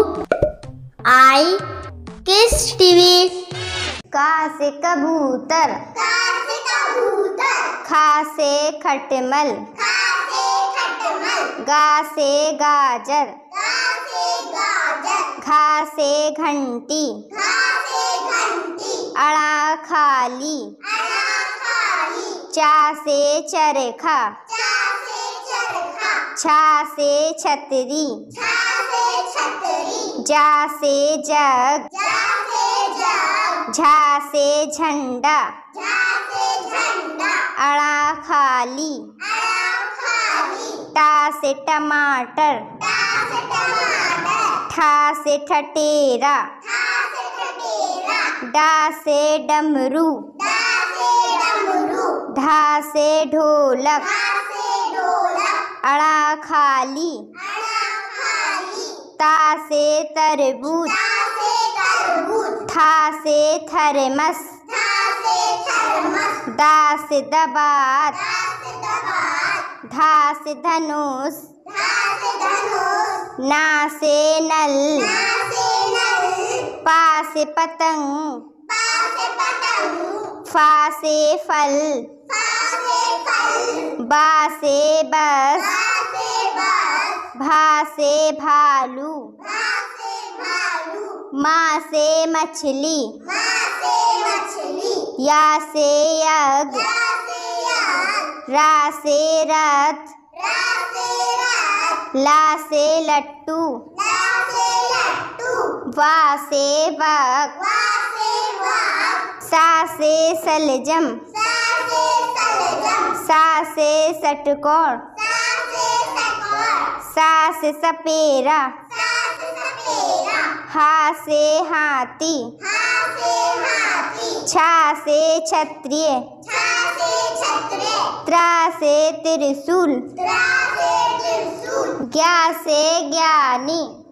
आई किस टीवी। का से कबूतर, खा से खटमल, गा से गाजर, घा से घंटी, अड़ा खाली, चा से चरखा, छा से छतरी, जा से जग, झा से झंडा, अड़ा खाली, टा से टमाटर, ठा से ठठेरा, डा से डमरू, ढा से ढोलक, अड़ा खाली, ता से तरबूज, था से थर्मस, दा से दबात, धा से धनुष, ना से नल, पा से पतंग, फा से फल, बा से बस, भा से भालू, माँ से मछली, या से यज्ञ, रा से रथ, ला से लट्टू, वा से वक, सा से सलजम, सा से षटकोण, सा से सपेरा, हा से हाथी, छा से क्षत्रिय, त्रा से त्रिशूल, ज्ञा से ज्ञानी,